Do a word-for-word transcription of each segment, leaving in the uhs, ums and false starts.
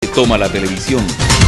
Toma la televisión.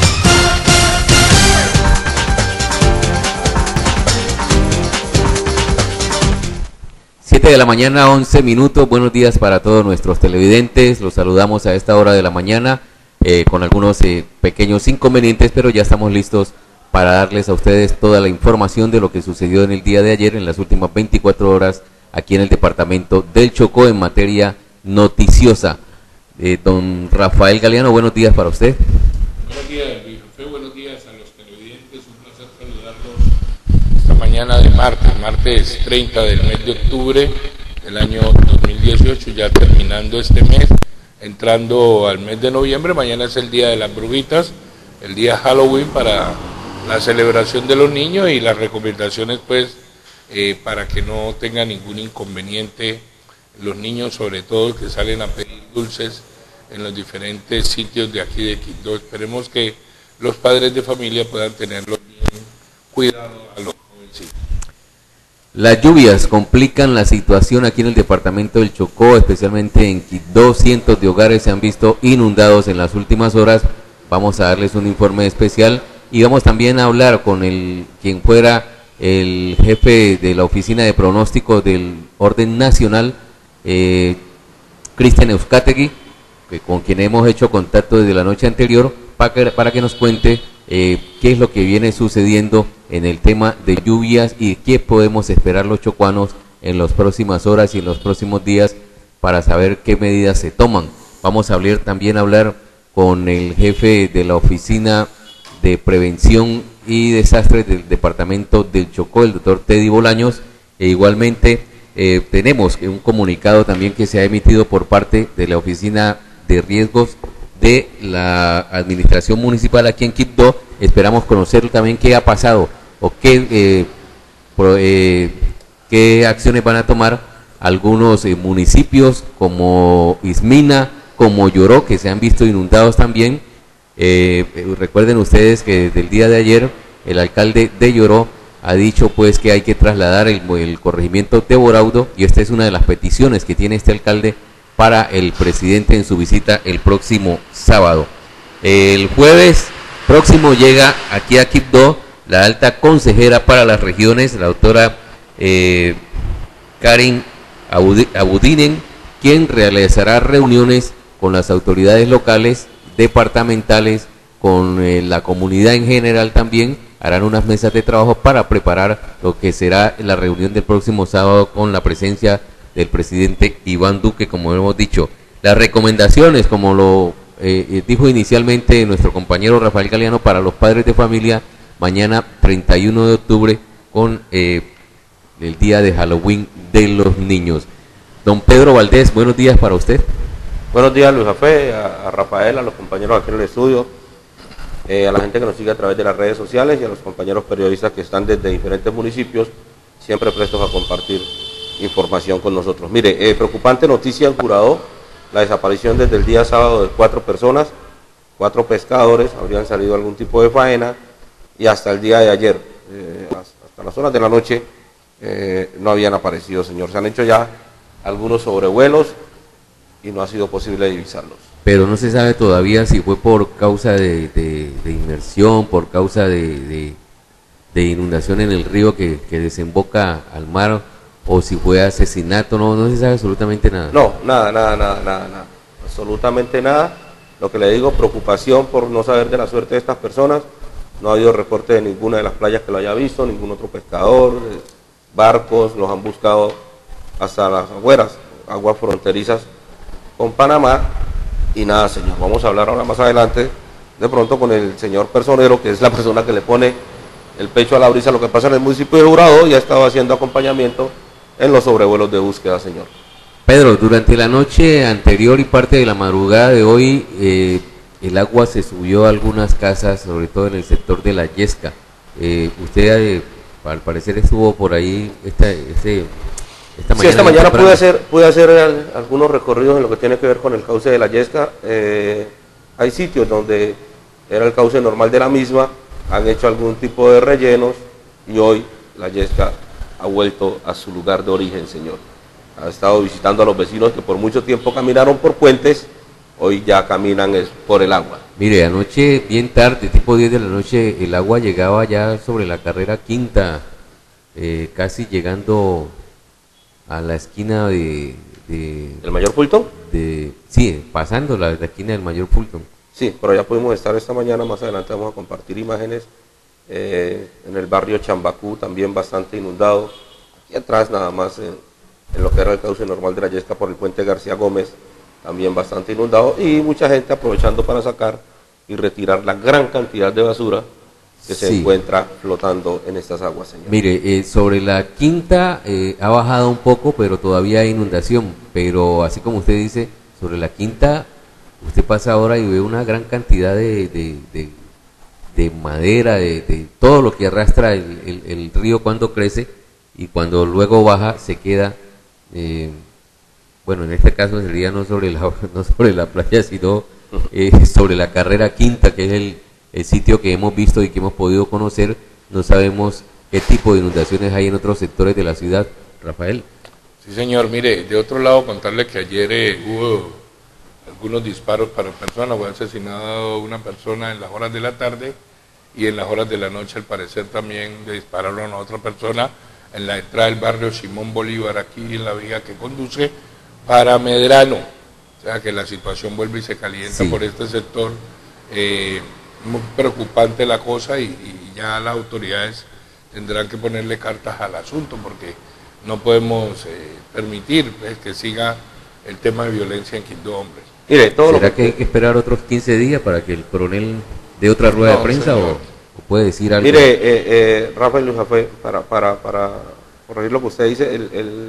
siete de la mañana, once minutos. Buenos días para todos nuestros televidentes. Los saludamos a esta hora de la mañana eh, con algunos eh, pequeños inconvenientes, pero ya estamos listos para darles a ustedes toda la información de lo que sucedió en el día de ayer, en las últimas veinticuatro horas, aquí en el departamento del Chocó en materia noticiosa. Eh, don Rafael Galeano, buenos días para usted. Buenos días, Luis José, buenos días a los televidentes, un placer saludarlos esta mañana de martes, martes treinta del mes de octubre del año dos mil dieciocho, ya terminando este mes, entrando al mes de noviembre. Mañana es el día de las brujitas, el día Halloween para la celebración de los niños y las recomendaciones pues eh, para que no tengan ningún inconveniente los niños, sobre todo que salen a pedir dulces en los diferentes sitios de aquí de Quibdó. Esperemos que los padres de familia puedan tenerlos bien cuidado a los jovencitos. Las lluvias complican la situación aquí en el departamento del Chocó, especialmente en Quibdó. Cientos de hogares se han visto inundados en las últimas horas. Vamos a darles un informe especial y vamos también a hablar con el quien fuera el jefe de la oficina de pronóstico del orden nacional, eh, Cristian Euskategui, que con quien hemos hecho contacto desde la noche anterior para que, para que nos cuente eh, qué es lo que viene sucediendo en el tema de lluvias y qué podemos esperar los chocuanos en las próximas horas y en los próximos días para saber qué medidas se toman. Vamos a hablar, también a hablar con el jefe de la oficina de prevención y desastres del departamento del Chocó, el doctor Teddy Bolaños, e igualmente eh, tenemos un comunicado también que se ha emitido por parte de la oficina de riesgos de la administración municipal aquí en Quibdó. Esperamos conocer también qué ha pasado o qué, eh, pro, eh, qué acciones van a tomar algunos eh, municipios como Ismina, como Yoró, que se han visto inundados también. Eh, recuerden ustedes que desde el día de ayer el alcalde de Yoró ha dicho pues que hay que trasladar el, el corregimiento de Boraudo, y esta es una de las peticiones que tiene este alcalde para el presidente en su visita el próximo sábado. El jueves próximo llega aquí a Quibdó la alta consejera para las regiones, la doctora eh, Karen Abudinen, quien realizará reuniones con las autoridades locales, departamentales, con eh, la comunidad en general también. Harán unas mesas de trabajo para preparar lo que será la reunión del próximo sábado con la presencia del presidente Iván Duque, como hemos dicho. Las recomendaciones, como lo eh, dijo inicialmente nuestro compañero Rafael Galeano, para los padres de familia, mañana treinta y uno de octubre con eh, el día de Halloween de los niños. Don Pedro Valdés, buenos días para usted. Buenos días, Luis Jafé, a, a Rafael, a los compañeros aquí en el estudio, eh, a la gente que nos sigue a través de las redes sociales y a los compañeros periodistas que están desde diferentes municipios, siempre prestos a compartir información con nosotros. Mire, eh, preocupante noticia en Curazao, la desaparición desde el día sábado de cuatro personas, cuatro pescadores, habrían salido algún tipo de faena, y hasta el día de ayer, eh, hasta las horas de la noche, eh, no habían aparecido, señor. Se han hecho ya algunos sobrevuelos y no ha sido posible divisarlos. Pero no se sabe todavía si fue por causa de, de, de inmersión, por causa de, de, de inundación en el río que, que desemboca al mar, o si fue asesinato. No, no se sabe absolutamente nada. No, nada, nada, nada, nada, nada, absolutamente nada. Lo que le digo, preocupación por no saber de la suerte de estas personas. No ha habido reporte de ninguna de las playas que lo haya visto, ningún otro pescador, barcos, los han buscado hasta las afueras, aguas fronterizas con Panamá, y nada, señor. Vamos a hablar ahora más adelante, de pronto, con el señor personero, que es la persona que le pone el pecho a la brisa. Lo que pasa en el municipio de Boraudo, ya estaba haciendo acompañamiento en los sobrevuelos de búsqueda, señor. Pedro, durante la noche anterior y parte de la madrugada de hoy, eh, el agua se subió a algunas casas, sobre todo en el sector de La Yesca. Eh, usted, eh, al parecer, estuvo por ahí esta, este, esta mañana. Sí, esta mañana pude hacer, pude hacer al, algunos recorridos en lo que tiene que ver con el cauce de La Yesca. Eh, hay sitios donde era el cauce normal de la misma, han hecho algún tipo de rellenos, y hoy La Yesca ha vuelto a su lugar de origen, señor. Ha estado visitando a los vecinos que por mucho tiempo caminaron por puentes hoy ya caminan es por el agua. Mire, anoche, bien tarde, tipo diez de la noche, el agua llegaba ya sobre la carrera quinta, eh, casi llegando a la esquina de... de ¿El Mayor Fulton? De, sí, pasando la, la esquina del Mayor Fulton. Sí, pero ya pudimos estar esta mañana, más adelante vamos a compartir imágenes, eh, en el barrio Chambacú, también bastante inundado, aquí atrás nada más, eh, en lo que era el cauce normal de la Yesca por el puente García Gómez, también bastante inundado, y mucha gente aprovechando para sacar y retirar la gran cantidad de basura que se sí. encuentra flotando en estas aguas, señor. Mire, eh, sobre la quinta eh, ha bajado un poco, pero todavía hay inundación, pero así como usted dice, sobre la quinta, usted pasa ahora y ve una gran cantidad de, de, de, de madera, de, de todo lo que arrastra el, el, el río cuando crece, y cuando luego baja se queda... Eh, bueno, en este caso sería no sobre la, no sobre la playa, sino eh, sobre la carrera quinta, que es el, el sitio que hemos visto y que hemos podido conocer. No sabemos qué tipo de inundaciones hay en otros sectores de la ciudad, Rafael. Sí, señor, mire, de otro lado contarle que ayer eh, hubo algunos disparos para personas, fue asesinado una persona en las horas de la tarde y en las horas de la noche al parecer también le dispararon a otra persona en la entrada del barrio Simón Bolívar, aquí en la vía que conduce para Medrano, o sea que la situación vuelve y se calienta sí. por este sector, eh, muy preocupante la cosa y, y ya las autoridades tendrán que ponerle cartas al asunto porque no podemos eh, permitir pues, que siga el tema de violencia en Quindío, hombre. Mire, todo ¿será que... que hay que esperar otros quince días para que el coronel dé otra rueda no, de prensa o, o puede decir algo? Mire, eh, eh, Rafael Luis Jafé, para, para, para corregir lo que usted dice, el... el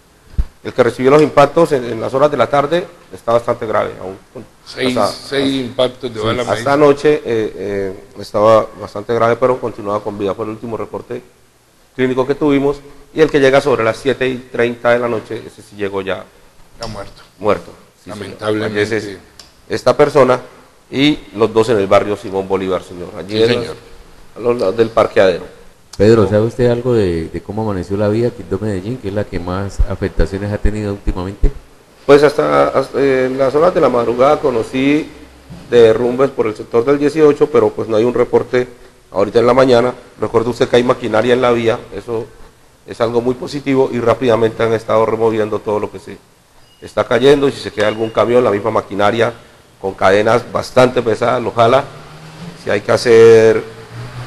El que recibió los impactos en, en las horas de la tarde está bastante grave. Aún, seis, hasta, seis hasta, impactos de bala. Sí, hasta anoche eh, eh, estaba bastante grave, pero continuaba con vida. Fue el último reporte clínico que tuvimos. Y el que llega sobre las siete y treinta de la noche, ese sí llegó ya. Ya muerto. Muerto. Sí, lamentablemente. Ese es esta persona y los dos en el barrio Simón Bolívar, señor. Allí sí, señor. A los lados del parqueadero. Pedro, ¿sabe usted algo de, de cómo amaneció la vía Quindío Medellín, que es la que más afectaciones ha tenido últimamente? Pues hasta, hasta en las horas de la madrugada conocí derrumbes por el sector del dieciocho, pero pues no hay un reporte ahorita en la mañana. Recuerde usted que hay maquinaria en la vía, eso es algo muy positivo y rápidamente han estado removiendo todo lo que se está cayendo y si se queda algún camión, la misma maquinaria con cadenas bastante pesadas lo jala. Si hay que hacer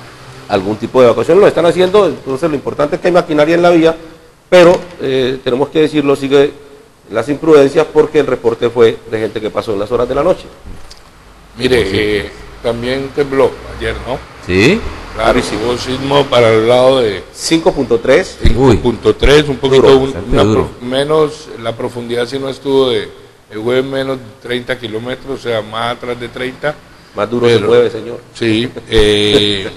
algún tipo de evacuación, lo están haciendo, entonces lo importante es que hay maquinaria en la vía, pero eh, tenemos que decirlo, sigue las imprudencias porque el reporte fue de gente que pasó en las horas de la noche. Mire, eh, también tembló ayer, ¿no? Sí. Claro, hubo sismo para el lado de... cinco punto tres. cinco punto tres, un poquito duro, un, una pro, menos, la profundidad si no estuvo de, fue menos de treinta kilómetros, o sea, más atrás de treinta. Más duro pero, se mueve, señor. Sí, eh...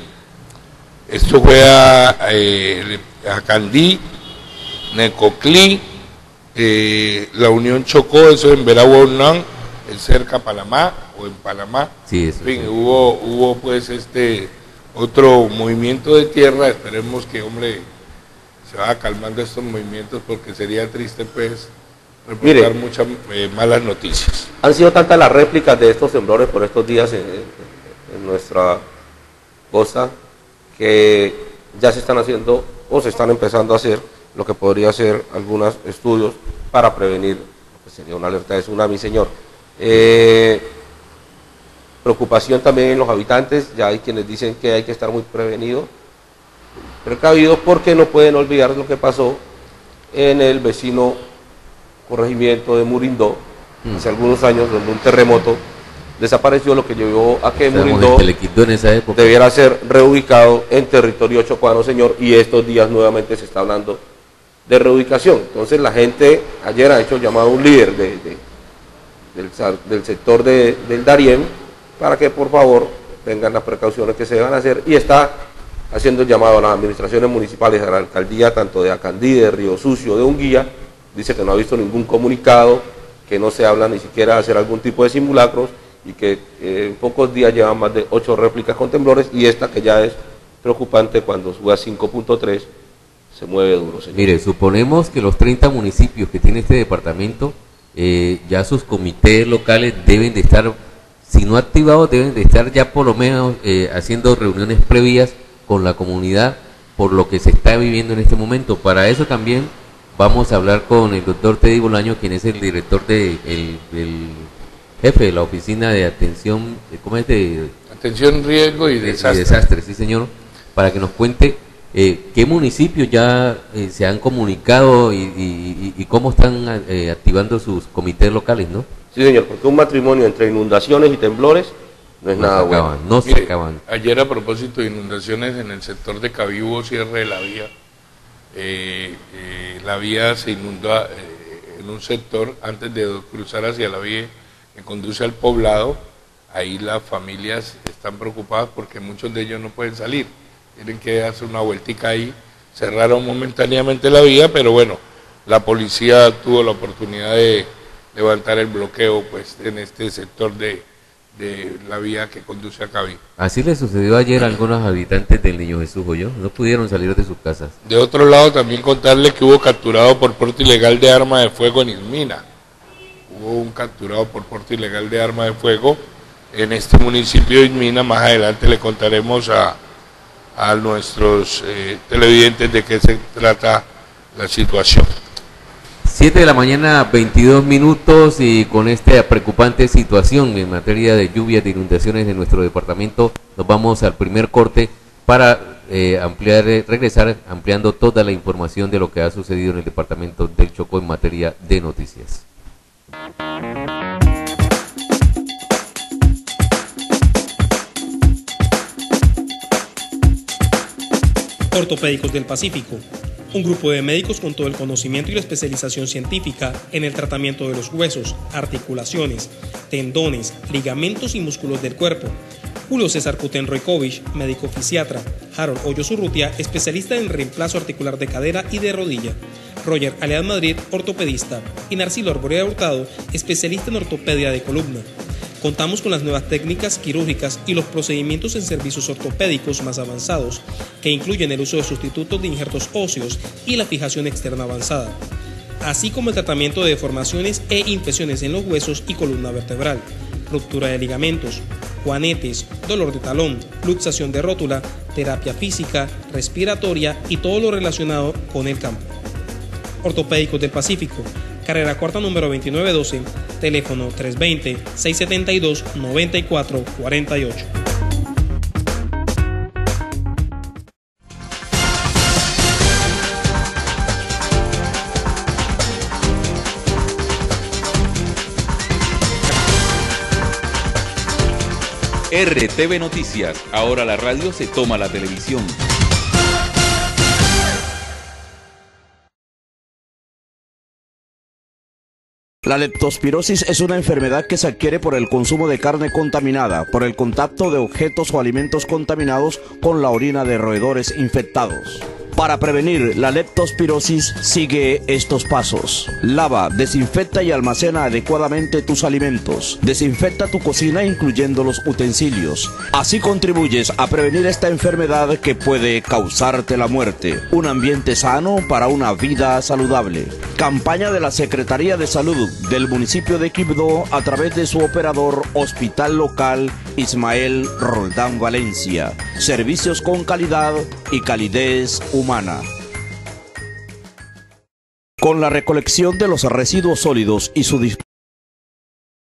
esto fue a, eh, a Candí, Necoclí, eh, la Unión Chocó, eso en Veraguaunán, el cerca Panamá o en Panamá. Sí, eso, en fin, sí. hubo, hubo pues este otro movimiento de tierra, esperemos que hombre se vaya calmando estos movimientos porque sería triste pues reportar Mire, muchas eh, malas noticias. Han sido tantas las réplicas de estos temblores por estos días en, en nuestra costa que ya se están haciendo o se están empezando a hacer lo que podría ser algunos estudios para prevenir lo que sería una alerta de tsunami, señor. Eh, preocupación también en los habitantes, ya hay quienes dicen que hay que estar muy prevenidos, precavidos porque no pueden olvidar lo que pasó en el vecino corregimiento de Murindó, mm. hace algunos años, donde un terremoto desapareció, lo que llevó a que Murindó en esa época debiera ser reubicado en territorio chocuano, señor, y estos días nuevamente se está hablando de reubicación. Entonces la gente ayer ha hecho llamado a un líder de, de, del, del sector de, del Darién para que por favor tengan las precauciones que se deban hacer y está haciendo el llamado a las administraciones municipales, a la alcaldía tanto de Acandí, de Río Sucio, de Unguía. Dice que no ha visto ningún comunicado, que no se habla ni siquiera de hacer algún tipo de simulacros y que eh, en pocos días llevan más de ocho réplicas con temblores y esta que ya es preocupante cuando sube a cinco punto tres se mueve duro, señor. Mire, suponemos que los treinta municipios que tiene este departamento eh, ya sus comités locales deben de estar, si no activados, deben de estar ya por lo menos eh, haciendo reuniones previas con la comunidad por lo que se está viviendo en este momento. Para eso también vamos a hablar con el doctor Teddy Bolaño, quien es el director de, el, el jefe de la oficina de atención, ¿cómo es? De, atención, riesgo y desastre. Y desastre, sí señor, para que nos cuente eh, qué municipios ya eh, se han comunicado y, y, y cómo están eh, activando sus comités locales, ¿no? Sí señor, porque un matrimonio entre inundaciones y temblores no es no nada se acaban, bueno. No Mire, se acaban. Ayer, a propósito de inundaciones en el sector de Cabí, hubo cierre de la vía. Eh, eh, la vía se inundó eh, en un sector antes de cruzar hacia la vía que conduce al poblado. Ahí las familias están preocupadas porque muchos de ellos no pueden salir, tienen que hacer una vueltica ahí. Cerraron momentáneamente la vía, pero bueno, la policía tuvo la oportunidad de levantar el bloqueo pues en este sector de, de la vía que conduce a Cabí. Así le sucedió ayer a algunos habitantes del Niño Jesús, ¿oyó? No pudieron salir de sus casas. De otro lado, también contarle que hubo capturado por porte ilegal de arma de fuego en Ismina. Hubo un capturado por porte ilegal de arma de fuego en este municipio de Ismina. Más adelante le contaremos a, a nuestros eh, televidentes de qué se trata la situación. siete de la mañana, veintidós minutos, y con esta preocupante situación en materia de lluvias, de inundaciones en nuestro departamento, nos vamos al primer corte para eh, ampliar, eh, regresar ampliando toda la información de lo que ha sucedido en el departamento del Chocó en materia de noticias. Ortopédicos del Pacífico, un grupo de médicos con todo el conocimiento y la especialización científica en el tratamiento de los huesos, articulaciones, tendones, ligamentos y músculos del cuerpo. Julio César Kutenroikovich, médico fisiatra. Harold Hoyos Urrutia, especialista en reemplazo articular de cadera y de rodilla. Roger Alead Madrid, ortopedista. Y Narcilo Arborea Hurtado, especialista en ortopedia de columna. Contamos con las nuevas técnicas quirúrgicas y los procedimientos en servicios ortopédicos más avanzados, que incluyen el uso de sustitutos de injertos óseos y la fijación externa avanzada, así como el tratamiento de deformaciones e infecciones en los huesos y columna vertebral, ruptura de ligamentos, juanetes, dolor de talón, luxación de rótula, terapia física, respiratoria y todo lo relacionado con el campo. Ortopédicos del Pacífico, carrera cuarta número veintinueve doce, teléfono tres dos cero, seis siete dos, nueve cuatro cuatro ocho. R T V Noticias, ahora la radio se toma la televisión. La leptospirosis es una enfermedad que se adquiere por el consumo de carne contaminada, por el contacto de objetos o alimentos contaminados con la orina de roedores infectados. Para prevenir la leptospirosis, sigue estos pasos. Lava, desinfecta y almacena adecuadamente tus alimentos. Desinfecta tu cocina incluyendo los utensilios. Así contribuyes a prevenir esta enfermedad que puede causarte la muerte. Un ambiente sano para una vida saludable. Campaña de la Secretaría de Salud del municipio de Quibdó a través de su operador Hospital Local Ismael Roldán Valencia. Servicios con calidad y calidez humana. Con la recolección de los residuos sólidos y su disposición